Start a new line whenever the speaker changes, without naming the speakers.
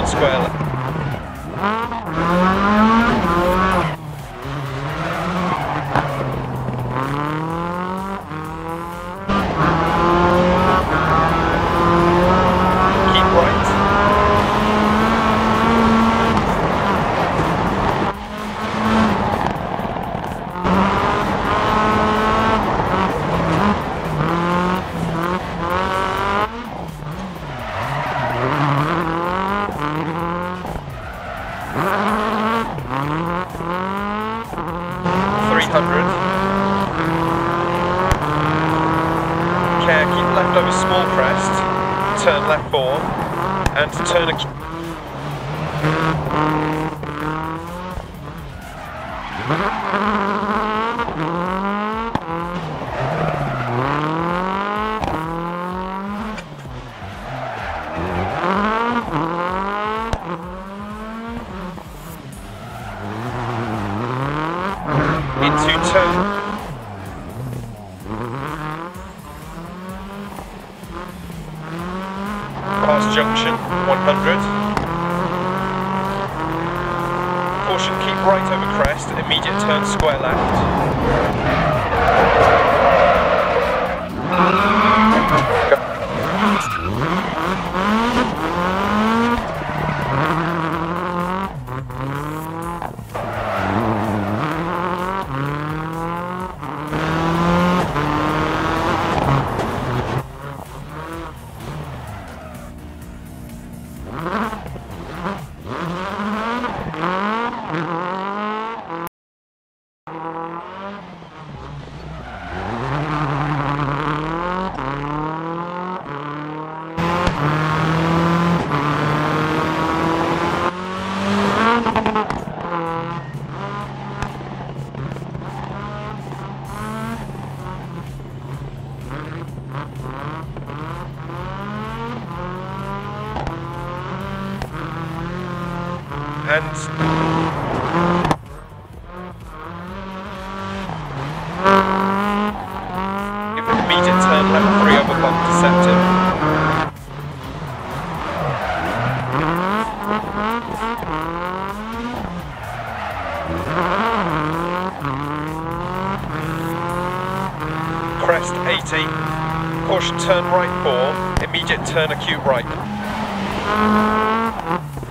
turn square left. Keep right. Care, keep left over small crest, turn left 4, and turn a... into turn. Past junction, 100. Caution, keep right over crest, immediate turn square left. And give an immediate turn left 3 over bump deceptive. Crest 80. Caution, turn right 4, immediate turn acute right.